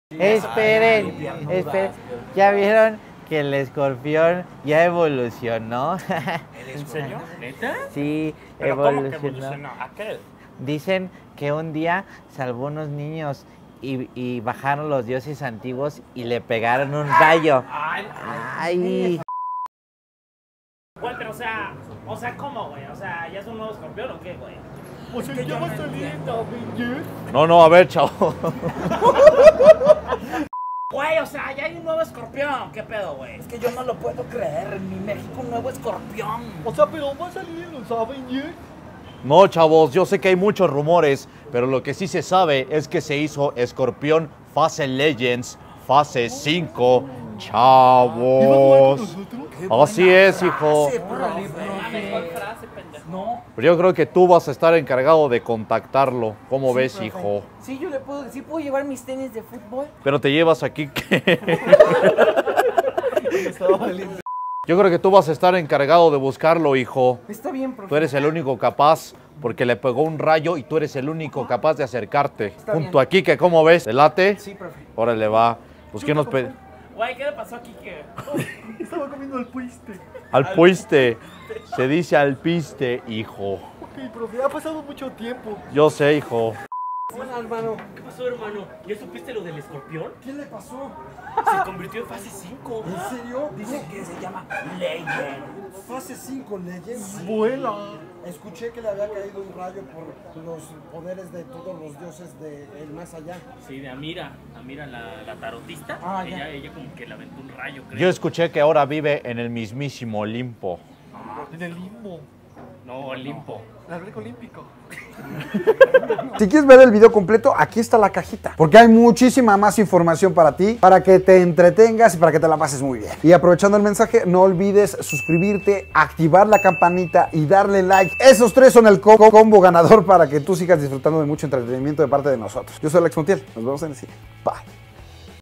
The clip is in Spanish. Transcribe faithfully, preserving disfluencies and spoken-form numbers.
Esperen, esperen. ¿Ya vieron que el escorpión ya evolucionó? ¿En serio? ¿Neta? Sí, ¿Pero cómo que evolucionó. evolucionó? ¿A qué? Dicen que un día salvó unos niños y, y bajaron los dioses antiguos y le pegaron un rayo. Ay, Ay. güey, pero o sea, o sea, ¿cómo, güey? O sea, ¿ya es un nuevo escorpión o qué, güey? O sea, ya va a salir Avengers. No, no, a ver, chavo. Güey, o sea, ya hay un nuevo escorpión. ¿Qué pedo, güey? Es que yo no lo puedo creer. En mi México un nuevo escorpión. O sea, pero va a salir en los Avengers. No, chavos, yo sé que hay muchos rumores, pero lo que sí se sabe es que se hizo Escorpión Fase Legends Fase cinco, chavos. Así es, hijo. No. Pero yo creo que tú vas a estar encargado de contactarlo. ¿Cómo ves, hijo? Sí, yo le puedo, sí puedo llevar mis tenis de fútbol. Pero te llevas aquí que... Yo creo que tú vas a estar encargado de buscarlo, hijo. Está bien, profe. Tú eres el único capaz, porque le pegó un rayo y tú eres el único capaz de acercarte. Está Junto bien. a Kike, ¿cómo ves? ¿Te late? Sí, profe. Órale, va. Pues ¿qué nos pe... Güey, ¿qué le pasó aquí? ¿Qué? Estaba comiendo el puiste. Al puiste. Se dice al piste, hijo. Ok, profe, ha pasado mucho tiempo. Yo sé, hijo. Hola, hermano. ¿Qué pasó, hermano? ¿Ya supiste lo del escorpión? ¿Qué le pasó? Se convirtió en fase cinco. ¿En serio? Dicen que se llama Legend. Fase cinco, Legends. Vuela. Escuché que le había caído un rayo por los poderes de todos los dioses del más allá. Sí, de Amira. Amira, la, la tarotista. Ah, ya. ella, ella como que le aventó un rayo, creo. Yo escuché que ahora vive en el mismísimo Olimpo. En el limbo. No, Olimpo. El albergue olímpico. Si quieres ver el video completo, aquí está la cajita. Porque hay muchísima más información para ti, para que te entretengas y para que te la pases muy bien. Y aprovechando el mensaje, no olvides suscribirte, activar la campanita y darle like. Esos tres son el co- combo ganador para que tú sigas disfrutando de mucho entretenimiento de parte de nosotros. Yo soy Alex Montiel. Nos vemos en el siguiente. Bye.